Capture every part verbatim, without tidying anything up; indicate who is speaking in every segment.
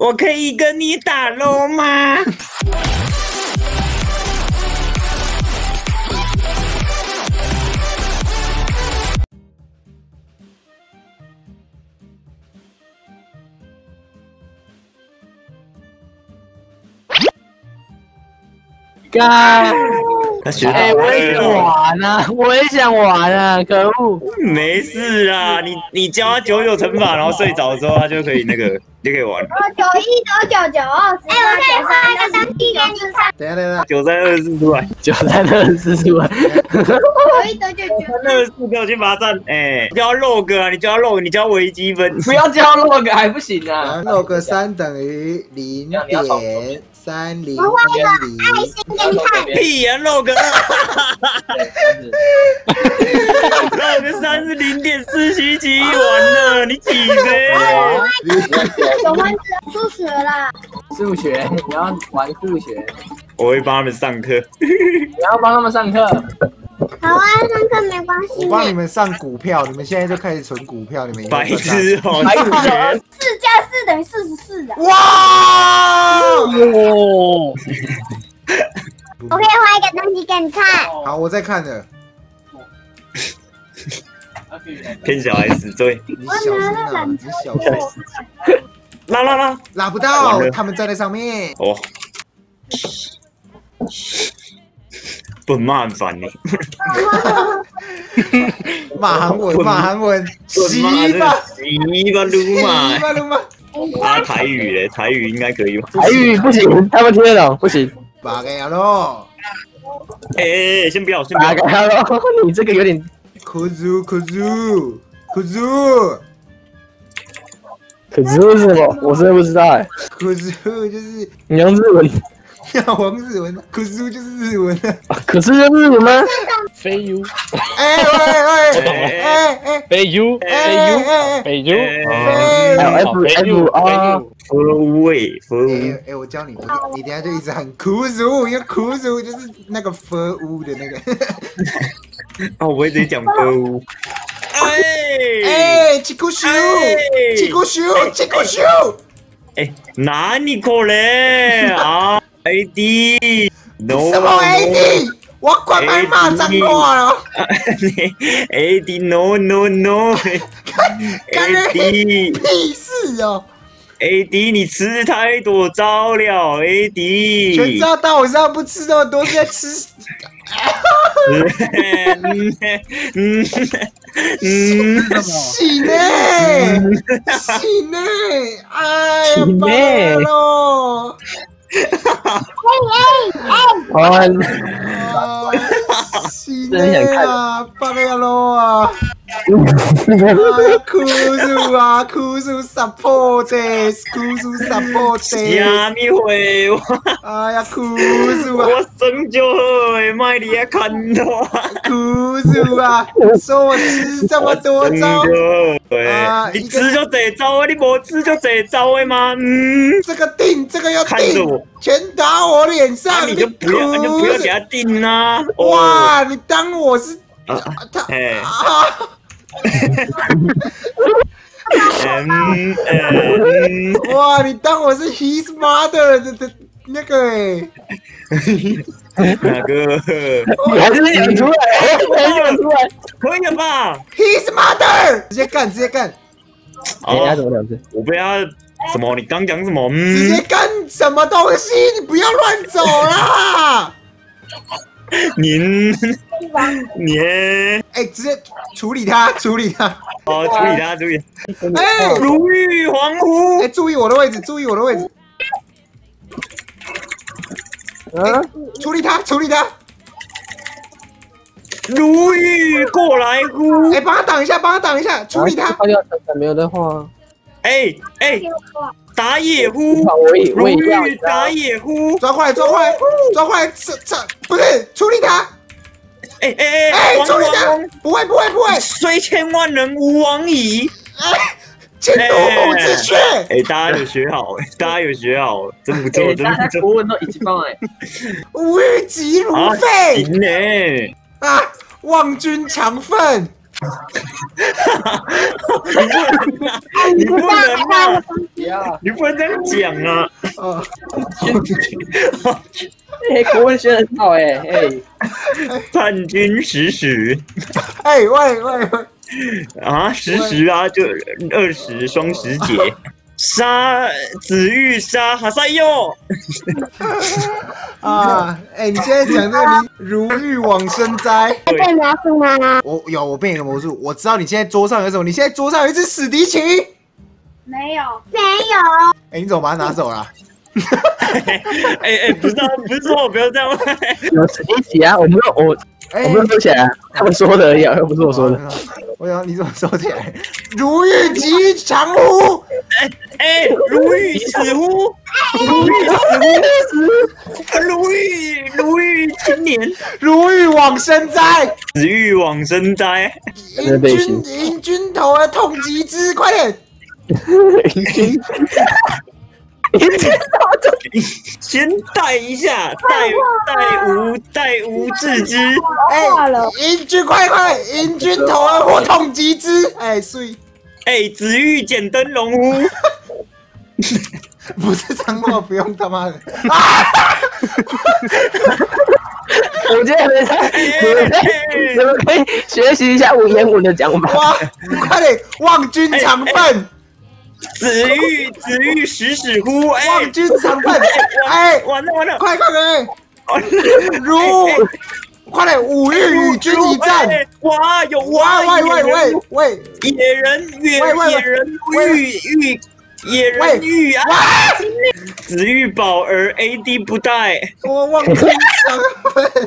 Speaker 1: 我可以跟你打喽吗？
Speaker 2: 干！
Speaker 1: 哎、
Speaker 2: 欸，我也想玩啊，我也想玩啊，可恶！
Speaker 1: 没事啦，你你教他九九乘法，然后睡着之后，他就可以那个就可以玩。
Speaker 3: 哦，九一九九九，哎，我可以画一个东西给你看。
Speaker 4: 等下等下，
Speaker 1: 九三二四出来，
Speaker 2: 九三二四出来，
Speaker 3: 九一九九九，
Speaker 1: 二四给我去罚站。哎、你教 log 啊，你教 log，你教微积分。
Speaker 2: 不要教 log 还不行啊！
Speaker 4: log 三等于零点三零
Speaker 3: 我画一个
Speaker 4: 零。
Speaker 3: 爱心给你看。
Speaker 1: 屁呀、啊、，log ，log 三是零点四七七，完了，你几倍？
Speaker 3: 有关数学啦。
Speaker 2: 数学，你要玩数学，
Speaker 1: 我会帮他们上课。
Speaker 2: 你要帮他们上课。
Speaker 3: 好啊，上课没关系。
Speaker 4: 我帮你们上股票，你们现在就开始存股票，你们
Speaker 1: 白痴哦，
Speaker 2: 白痴
Speaker 3: 四加四等于四十四的。
Speaker 4: 哇！
Speaker 2: 哦，
Speaker 3: 我可以画一个东西给你看。
Speaker 4: 好，我在看了。
Speaker 1: 骗小孩死罪。
Speaker 4: 你小心啊！你小心。
Speaker 1: 拉拉拉，
Speaker 4: 拉不到，他们站在上面。
Speaker 1: 哦，不骂很烦呢。
Speaker 4: 骂韩文，骂韩文，洗吧，
Speaker 1: 洗吧，撸嘛，
Speaker 4: 洗吧，撸嘛。
Speaker 1: 啊，台语嘞，台语应该可以吧？
Speaker 2: 台语不行，他们听得懂，不行。
Speaker 4: 八个呀喽！
Speaker 1: 哎，先不要，先不要。
Speaker 2: 八个呀喽，你这个有点。
Speaker 4: 可猪，可猪，可猪。
Speaker 2: 可是是什么？我真的不知道哎。
Speaker 4: 可猪就是
Speaker 2: 你用日文。
Speaker 4: 要玩日文，可猪就是日文啊。
Speaker 2: 可是用日文吗？飞 U。
Speaker 4: 哎喂喂，
Speaker 2: 我懂了。
Speaker 4: 哎哎，
Speaker 2: 飞 U， 飞 U， 飞 U。还有 F F 啊。
Speaker 1: 服务位，服务。
Speaker 4: 哎哎，我教你，你等下就一直喊苦猪，因为苦猪就是那个服务的那个。
Speaker 1: 哦，我会直接讲服务。哎
Speaker 4: 哎，七股熊，七股熊，七股熊。
Speaker 1: 哎，哪里可能啊 ？A D，no。
Speaker 4: 什么 A D？ 我管卖骂脏话了。
Speaker 1: A D no no no。A D
Speaker 4: 屁事哦。
Speaker 1: A D 你吃太多糟了 ，A D。
Speaker 4: 全知道，但我知道不吃这么多，是在吃。
Speaker 1: 嗯嗯嗯，
Speaker 4: 洗呢，洗呢，哎呀，罢喽。
Speaker 2: 哎，
Speaker 4: 洗呢啊，罢了喽啊。哭诉啊，哭诉 support， 哭诉 support。
Speaker 1: 虾米会？
Speaker 4: 哎呀，哭诉啊！
Speaker 1: 我生就好诶，卖你也看到。
Speaker 4: 哭诉啊！说我吃这么多招，
Speaker 1: 啊，你吃就这招啊，你没吃就这招的吗？嗯，
Speaker 4: 这个定，这个要定，全打我脸上，
Speaker 1: 你就不要，你就不要给他定啊！
Speaker 4: 哇，你当我是他？
Speaker 1: 啊！嗯嗯，
Speaker 4: 哇！你当我是 his mother 的的那个哎？
Speaker 1: 哪个？
Speaker 2: 你还是讲出来，还讲出来，
Speaker 1: 可以了吧
Speaker 4: ？his mother， 直接干，直接干！
Speaker 2: 哎，怎么两次？
Speaker 1: 我不要什么？你刚讲什么？
Speaker 4: 直接干什么东西？你不要乱走啦！
Speaker 1: 您您，
Speaker 4: 哎，直接处理他，处理他。
Speaker 1: 哦，处理他，处理。
Speaker 4: 哎，
Speaker 1: 如遇黄湖。
Speaker 4: 哎，注意我的位置，注意我的位置。
Speaker 2: 嗯，
Speaker 4: 处理他，处理他。
Speaker 1: 如遇过来乎。
Speaker 4: 哎，帮他挡一下，帮他挡一下，处理他。
Speaker 2: 没有的话。
Speaker 1: 哎哎，打野呼。
Speaker 2: 如
Speaker 1: 遇打野呼。
Speaker 4: 抓过来，抓过来，抓过来，这这不是处理他。
Speaker 1: 哎哎哎！
Speaker 4: 哎，处理他！不会不会不会！
Speaker 1: 虽千万人吾往矣。
Speaker 4: 哎，千夺母之血！
Speaker 1: 哎，大家有学好，大家有学好，真不错，真不错。
Speaker 2: 国文都一起放哎。
Speaker 4: 无欲急如焚。
Speaker 1: 行嘞。
Speaker 4: 啊，望君常愤。
Speaker 1: 你不能啊！你不能这样讲啊！
Speaker 4: 哦，
Speaker 2: 哎，国文学很好哎哎。
Speaker 1: 叛军使使。
Speaker 4: 哎喂喂喂！
Speaker 1: 啊，十十啊，就二十双十节。杀子玉杀哈塞哟！
Speaker 4: 啊，哎、欸，你现在讲这个名如遇往生灾，
Speaker 3: 背魔术吗？
Speaker 4: 我有，我背你个魔术，我知道你现在桌上有什么，你现在桌上有一只史迪奇，
Speaker 3: 没有，没有。
Speaker 4: 哎、欸，你怎么把它拿走了？
Speaker 1: 哎哎、欸，不是啊，不是说我不要这样。
Speaker 2: 有史迪奇啊，我没有我。欸、我没有收起来、啊，他们说的而已啊，又不是我说的。
Speaker 4: 我想你怎么收起来？如遇吉祥乎！
Speaker 1: 哎哎，如遇死乎！如遇死乎！如遇如遇青年，
Speaker 4: 如遇往生灾，
Speaker 1: 子欲往生灾。
Speaker 4: 迎君迎君头儿痛击之，快点！
Speaker 2: 迎君。
Speaker 1: 先带一下，带带无带无治之。
Speaker 4: 哎，迎君快快，迎君头儿或痛击之。哎，碎。
Speaker 1: 哎，子欲剪灯笼乎？
Speaker 4: 不是脏话，不用他妈的。
Speaker 2: 我觉得你们你们可以学习一下文言文的讲法。
Speaker 4: 哇，快点，望君常奋。
Speaker 1: 子欲子欲使使乎？哎，
Speaker 4: 望君常奋！哎，
Speaker 1: 完了完了，
Speaker 4: 快快快！如快点，五日与君一战！
Speaker 1: 哇，有
Speaker 4: 哇！喂喂喂喂！
Speaker 1: 野人野野人欲欲野人欲啊！子欲保而 A D 不带。
Speaker 4: 我望君常奋。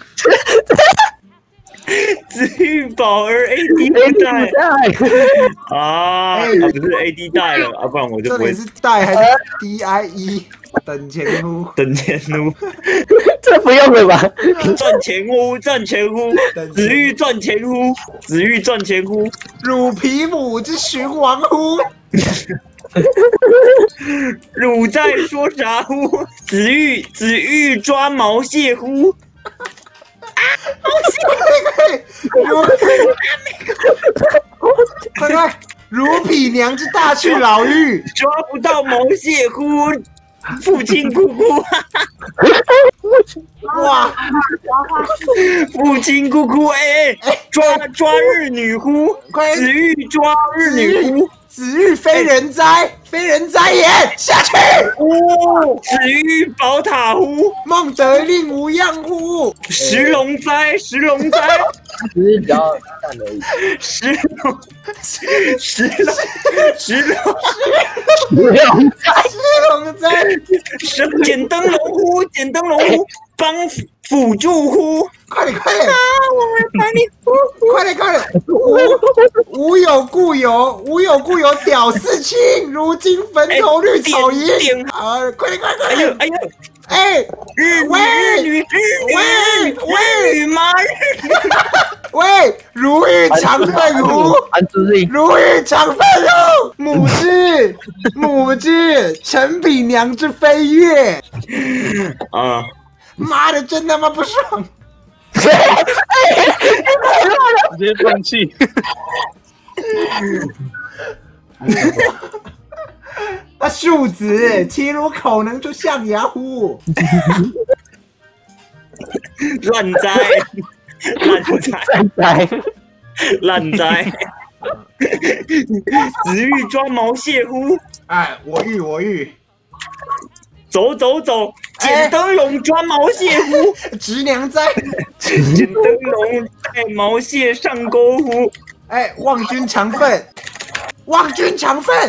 Speaker 1: 子欲保而 A D 不带啊！啊，不是 A D 带了啊，不然我就不会。
Speaker 4: 这里是带还是 D I E？ 等钱乎？
Speaker 1: 等钱乎？
Speaker 2: 这不用了吧？
Speaker 1: 赚钱乎？赚钱乎？子欲赚钱乎？子欲赚钱乎？
Speaker 4: 汝皮母之寻王乎？
Speaker 1: 汝在说啥乎？子欲子欲抓毛蟹乎？
Speaker 4: 好险！如快快，如匹娘之大去老妪，
Speaker 1: 抓不到毛蟹乎？父亲姑姑，
Speaker 4: 哇！
Speaker 1: 父亲姑姑，哎哎，抓抓日女乎？子欲抓日女乎？
Speaker 4: 子欲非人哉，非人哉也！下去。
Speaker 1: 哦，子欲宝塔乎？
Speaker 4: 孟德令无恙乎？
Speaker 1: 石龙哉，石龙哉。
Speaker 2: 只是比较淡而已。
Speaker 1: 石龙，石龙，石龙，
Speaker 2: 石龙哉，
Speaker 4: 石龙哉。
Speaker 1: 捡灯笼乎？捡灯笼乎？帮辅助乎？
Speaker 4: 快点快点！
Speaker 1: 啊，我会帮你呼呼！
Speaker 4: 快点快点！无无有故有，无有故有屌丝亲，如今坟头绿草营。啊，快点快点！
Speaker 1: 哎呦哎呦！
Speaker 4: 哎，
Speaker 1: 日
Speaker 4: 喂
Speaker 1: 日女日
Speaker 4: 喂
Speaker 1: 喂日妈日
Speaker 4: 喂，如遇常奋乎？如遇常奋乎？母之母之，臣比娘之飞跃。
Speaker 1: 啊！
Speaker 4: 妈的，真他妈不爽！
Speaker 2: 直接放弃。
Speaker 4: 啊，庶子，其如口能出象牙乎？
Speaker 1: 烂哉！烂哉！
Speaker 2: 来，
Speaker 1: 烂哉！子欲抓毛蟹乎？
Speaker 4: 哎，我欲我欲。
Speaker 1: 走走走，捡灯笼抓毛蟹乎？
Speaker 4: 直娘哉！
Speaker 1: 捡灯笼带毛蟹上钩乎？
Speaker 4: 哎，望君常奋，望君常奋。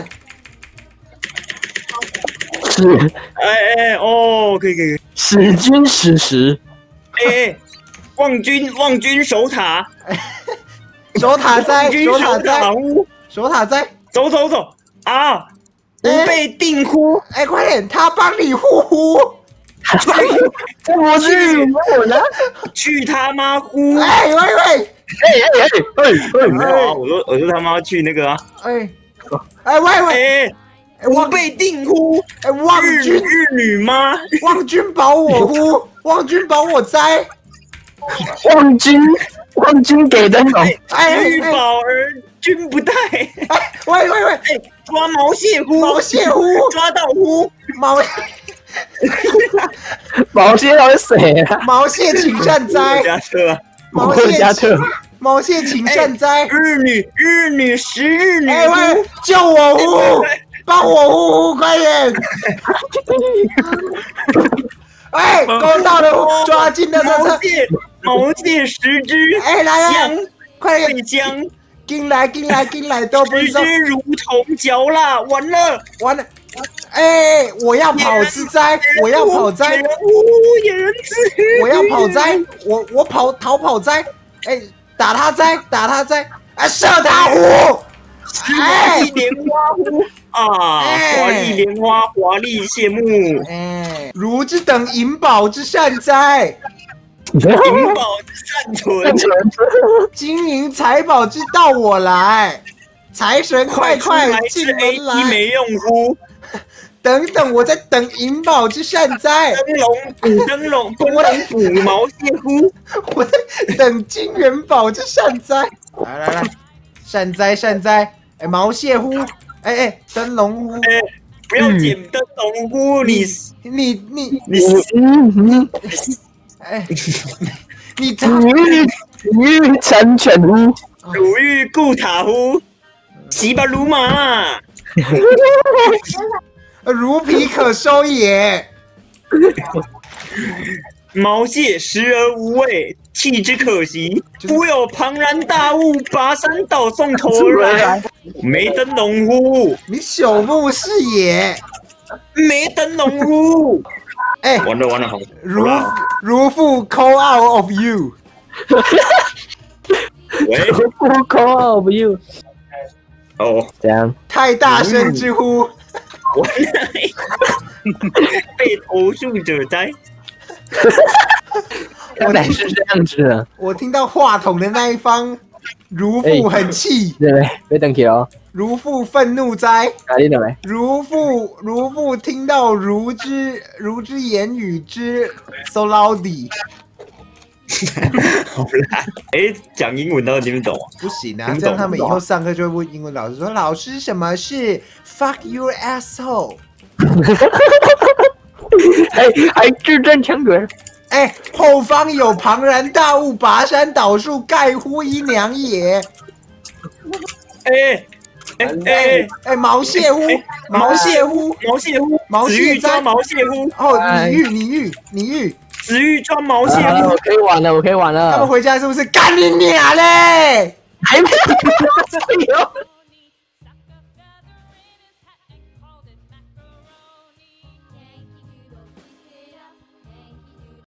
Speaker 2: 是，
Speaker 1: 哎哎哦，可以可以。
Speaker 2: 使君使时。
Speaker 1: 哎，望君望君守塔。
Speaker 4: 守塔哉！守塔哉！
Speaker 1: 乎？
Speaker 4: 守塔哉！
Speaker 1: 走走走啊！吾被定乎？
Speaker 4: 哎，快点，他帮你呼呼！
Speaker 2: 我去，我呢？
Speaker 1: 去他妈呼！
Speaker 4: 哎喂喂！
Speaker 2: 哎哎哎哎！
Speaker 1: 没有啊，我说我说他妈去那个啊！
Speaker 4: 哎哎喂喂！
Speaker 1: 哎，吾被定乎？
Speaker 4: 哎，望君
Speaker 1: 日女吗？
Speaker 4: 望君保我乎？望君保我哉！
Speaker 2: 望君望君给灯笼。
Speaker 1: 哎，子欲保而君不待。
Speaker 4: 哎，喂喂喂，
Speaker 1: 哎，抓毛蟹乎？
Speaker 4: 毛蟹乎？
Speaker 1: 抓到乎？
Speaker 4: 毛
Speaker 2: 毛蟹到底谁啊？
Speaker 4: 毛蟹请善哉。
Speaker 1: 加特。
Speaker 4: 毛蟹特。毛蟹请善哉。
Speaker 1: 日女日女十日女。
Speaker 4: 哎喂，救我乎！帮我呼呼，快点！哎，勾到了，抓进了这车。
Speaker 1: 毛蟹十只。
Speaker 4: 哎，来来，快点！
Speaker 1: 姜，
Speaker 4: 进来进来进来，都不是。
Speaker 1: 十只如同嚼蜡，完了
Speaker 4: 完了！哎，我要跑之灾，我要跑灾！
Speaker 1: 野人之，
Speaker 4: 我要跑灾，我我跑逃跑灾！哎，打他灾，打他灾！哎，射他湖！
Speaker 1: 哎，莲花湖。啊！华丽莲花，华丽谢幕。
Speaker 4: 哎，如之等银宝之善哉，
Speaker 1: 银宝之善存，
Speaker 4: 金银财宝之到我来，财神快快进门来。
Speaker 1: 没用乎？
Speaker 4: 等等，我在等银宝之善哉。
Speaker 1: 灯笼，灯笼，我等补毛蟹乎？
Speaker 4: 我在等金元宝之善哉。来来来，善哉善哉！哎，毛蟹乎？哎哎，灯笼乎！
Speaker 1: 哎，不要捡灯笼乎！你
Speaker 4: 你你
Speaker 1: 你
Speaker 2: 你
Speaker 4: 哎，你
Speaker 2: 如玉成全乎？
Speaker 1: 如玉固塔乎？骑吧如马，
Speaker 4: 如皮可收也。
Speaker 1: 毛蟹食而无味，弃之可惜。忽有庞然大物拔山倒送头而来，没灯笼乎？
Speaker 4: 你朽木是也，
Speaker 1: 没灯笼乎？
Speaker 4: 哎，
Speaker 1: 完了完了，好，
Speaker 4: 如如父 call out of you，
Speaker 1: 喂，
Speaker 2: 如父 call out of you，
Speaker 1: 哦，
Speaker 2: 这样
Speaker 4: 太大声之乎？
Speaker 1: 完了，被投诉者哉。
Speaker 2: 原来是这样子的。
Speaker 4: 我听到话筒的那一方，如父很气，
Speaker 2: 对不对？别等起哦。
Speaker 4: 如父愤怒哉！
Speaker 2: 哪里的没？
Speaker 4: 如父如父听到如之如之言语之 so loudy。
Speaker 1: 好啦，哎，讲英文到底听不懂啊？
Speaker 4: 不行啊，这样他们以后上课就会问英文老师说：“老师，什么是 fuck your asshole？”
Speaker 2: 还还字正腔圆。
Speaker 4: 哎，后方有庞然大物拔山倒树，盖乎姨娘也。
Speaker 1: 哎哎哎
Speaker 4: 哎，毛蟹乎？毛蟹乎？
Speaker 1: 毛蟹乎？
Speaker 4: 毛蟹
Speaker 1: 抓毛蟹乎？
Speaker 4: 哦，你玉你玉你玉，
Speaker 1: 子玉抓毛蟹乎？
Speaker 2: 我可以玩了，我可以玩了。
Speaker 4: 他们回家是不是干你娘嘞？
Speaker 2: 还没有。